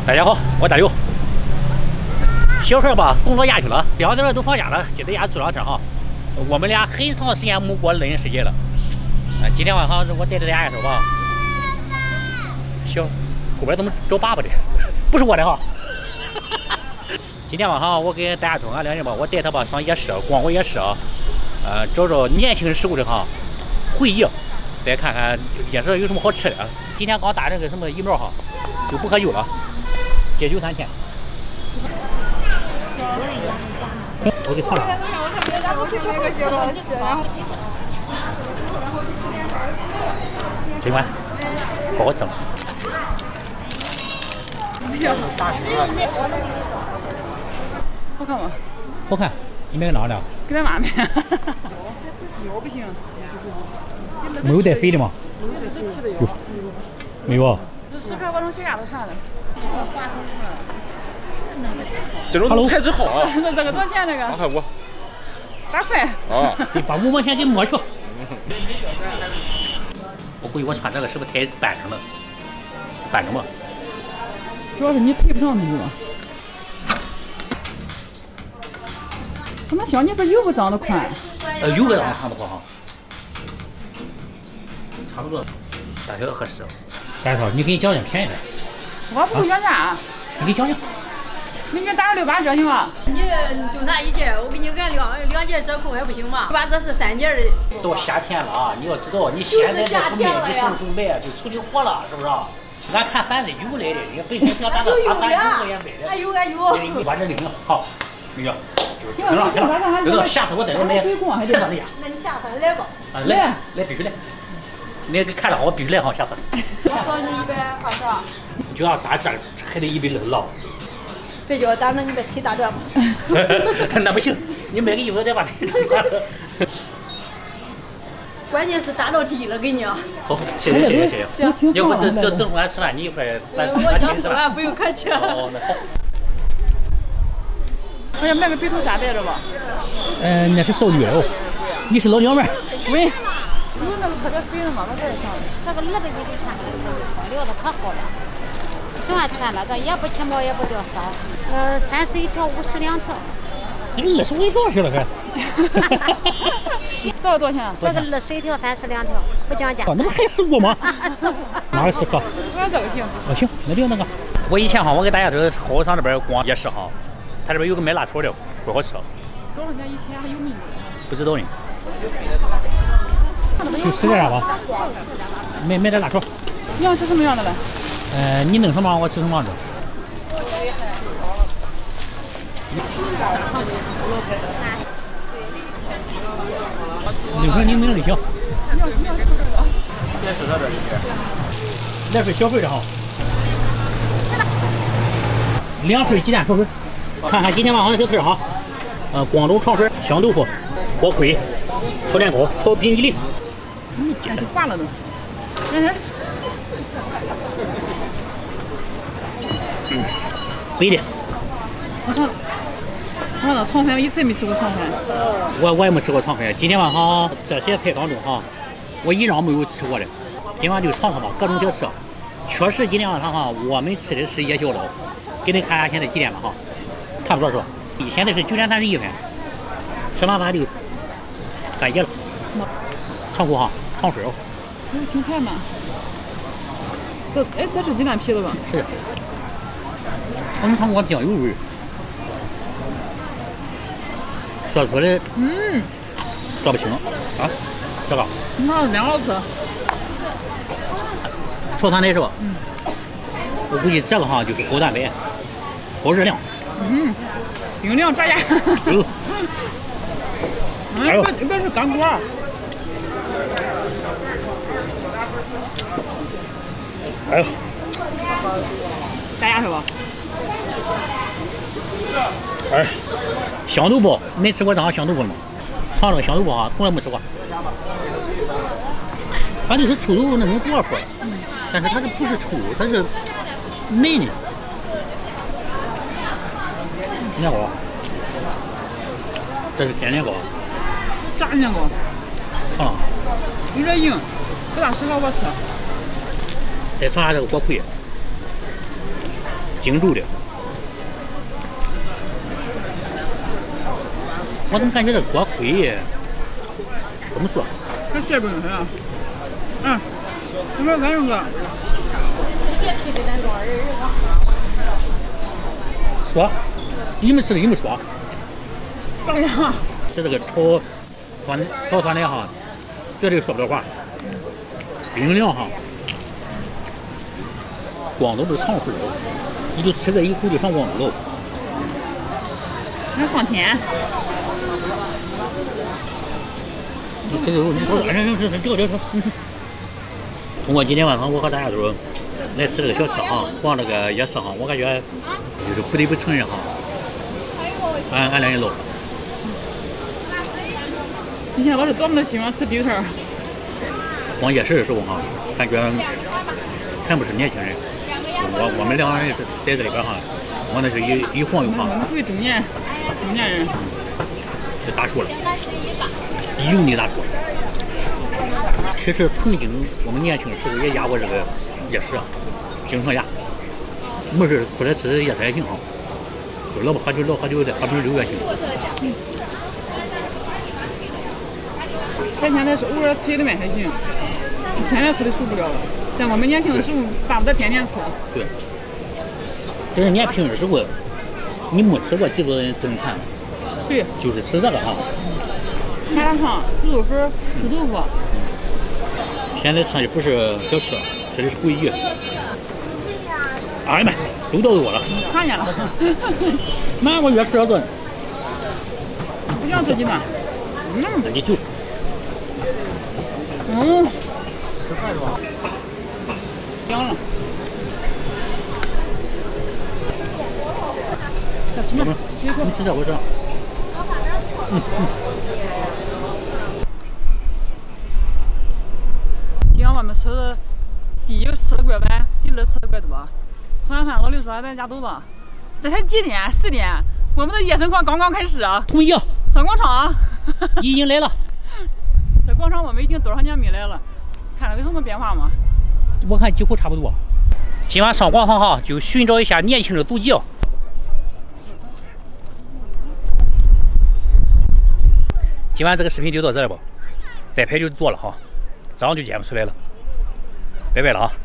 大家好，我大刘。小孩吧送到家去了，两个人都放假了，就在家住两天哈。我们俩很长时间没过冷时节了。今天晚上我带着大家说吧，行，后边怎么找粑粑的？不是我的哈。今天晚上我跟大家说，俺两人吧，我带他吧上夜市逛逛夜市，找找年轻时候的哈回忆，再看看夜市有什么好吃的。今天刚打这个什么疫苗哈，就不喝酒了，戒酒3天。我给尝尝。真管，好整。 好看吗？ 好看。你买个哪的？ 给他妈买。我不行。 没有带肥的吗？有。没有啊。 是看我种小鸭子啥的。 这种都开始好啊！ 这个多少钱？这个 2.5块。 8块。 啊！ 你把5毛钱给抹去。我估计我穿这个是不是太板正了？板正吧。 主要是你配不上自己嘛。那小妮子有个长得宽。 有个长得宽不好哈。差不多。大小合适。大小，你给你讲讲便宜点。 我不会讲价。 你给讲讲。 你给打个6、8折行吗？ 你就拿1件，我给你按2件折扣还不行吗？6、8折是3件的。 到夏天了啊，你要知道，你现在这不卖，你什么时候卖就出去活了，是不是？俺看贩子有来的，人家本身想打到8、3、5块钱卖的。 俺有。 你把这领了，好，领了。行了，等到下次我再来买，再上这家。 那你下次来吧。 来，必须来。你给看了好，我必须来哈，下次。 我找你120。 就要打这还得160了。 这就打那你的腿打断吗？ 那不行，你买个衣服再把腿打断。 关键是打到底了，给你啊。 好，谢谢。 行。 要不等会儿吃饭，你一块我想吃饭，不用客气。 哦，那好。 我要买个白头沙带着吧。 那是烧鱼肉。你是老娘们儿。 喂。有那个特别肥的吗？我这上。 这个耳朵你给穿的料子可好了，全全了，这也不起毛也不掉骚。31条，52条。 20块多少了还？ 这个多少钱？ 这个21条，32条，不讲价。 那不还15吗？哪个10颗？ 我要这个行。 行，那就那个。我以前哈，我给大家说，好上这边逛夜市哈，他这边有个卖辣条的，不好吃。 多少钱一天还有名字？ 不知道呢。就10点吧。买点辣条。 你想吃什么样的嘞？ 你弄什么我吃什么的。你弄就行。来份小份的哈。2份鸡蛋炒粉。看看今天晚上的小菜哈。广州肠粉、香豆腐、锅盔、炒年糕、炒冰激凌。 简直化了都。 贵的。 我那肠粉，我一直没吃过肠粉。 我也没吃过肠粉。今天晚上这些菜当中哈，我一样没有吃过的。今晚就尝尝吧，各种小吃。确实今天晚上哈，我们吃的是夜宵了。给你看看现在几点了哈？看不到是吧？现在是9点31分。吃完饭就干夜了。尝过哈，尝水哦。 挺甜嘛。这是鸡蛋皮子吧？ 是。我们尝过酱油味。说出来，说不清啊，这个， 那2好吃。 炒酸菜是吧？我估计这个哈就是高蛋白，高热量。 冰凉炸鸭。别是干锅。 哎呦， 炸鸭是吧？ 哎，香豆腐，没吃过这样香豆腐了吗？尝这个香豆腐啊，从来没吃过。它就是臭豆腐那种果腐，但是它这不是臭，它是嫩的。年糕，这是干年糕。 炸年糕。 尝尝。 有点硬，不大适合我吃。 再尝下这个锅盔， 精筑的。我怎么感觉这锅盔怎么说？ 这蟹不用吃啊。嗯，你说干什么？ 说，你们吃的你们说。 怎么样？ 这个炒团的哈，绝对说不了话。冰凉哈，广东的长寿肉，你就吃这一口就上广东肉。 还上天。 你吃这肉，你说这个。通过今天晚上我和大家都来吃这个小吃哈，逛这个夜市哈，我感觉就是不得不承认哈，俺俩也老了。 以前我是多么的喜欢吃地摊儿。 逛夜市的时候哈，感觉全部是年轻人。我们两个人在这里边哈，我那是一晃悠哈。 我们属于中年人。 就大叔了，油腻大叔。其实曾经我们年轻的时候也压过这个夜市啊，经常压。没事出来吃夜菜也挺好，就老不喝酒的，喝瓶酒也行。 咱现在是偶尔吃一顿面还行，天天吃的受不了了。但我们年轻的时候巴不得天天吃。 对。这是年轻的时候，你没吃过几顿正餐。 对。 就是吃这个哈。 麻辣烫、猪肉粉、臭豆腐。 现在吃的不是小吃，吃的是诡异。哎呀妈，都到我了。 看见了。 妈，我越吃越多。 不想吃鸡蛋。 你就。 吃饭是吧？凉了。吃嘛？ 你吃这我吃。 今天我们吃的，第一个吃的怪晚，第二吃的怪多。吃完饭，老刘说咱家走吧。这才几点？10点。我们的夜生活刚刚开始啊！ 同意。 上广场。 已经来了。 在广场我们已经多少年没来了？看了有什么变化吗？ 我看几乎差不多。今晚上广场哈，就寻找一下年轻的足迹。今晚这个视频就到这儿吧，再拍就做了哈，这样就剪不出来了。拜拜了啊。